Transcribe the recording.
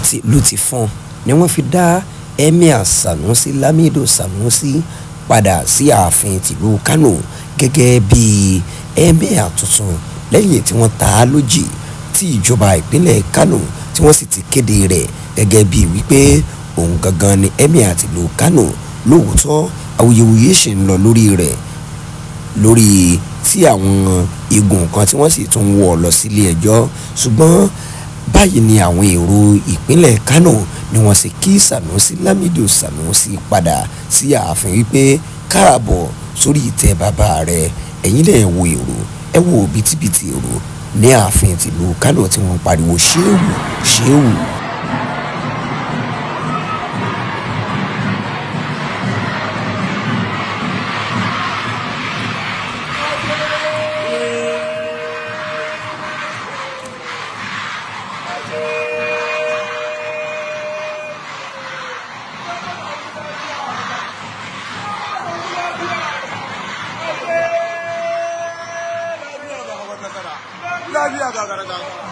ìlú ti fọ́n ni wọ́n fi dá Emir Sanusi Lamido Sanusi padà sí ààfin tìlú Kano gẹ́gẹ́ bí Emir tuntun lẹ́yìn tí wọ́n ta á lójì tí ìjọba ìpínlẹ̀ Kano tí wọ́n sì ti kéde rẹ̀ gẹ́gẹ́ bí wípé òun gangan ni Emir tìlú Kano. Lóòótọ́ awuyewuye ṣì ń lọ lórí rẹ̀ lórí tí àwọn igun kan tí wọ́n sì tún wọ́ lọ sílé ẹjọ́, ṣùgbọ́n báyìí ni àwọn èrò ìpínlẹ̀ Kano ni wọ́n sì kí Sanusi Lamido Sanusi padà sí ààfin wípé káàbọ̀ sórí ìtẹ́ bàbá rẹ̀. Ẹ̀yin lè wo èrò, ẹ wo bìtìbìtì èrò ní ààfin tìlú Kano tí wọ́n pariwo ṣéwù ṣéwù. Lafiya ga gargajiya.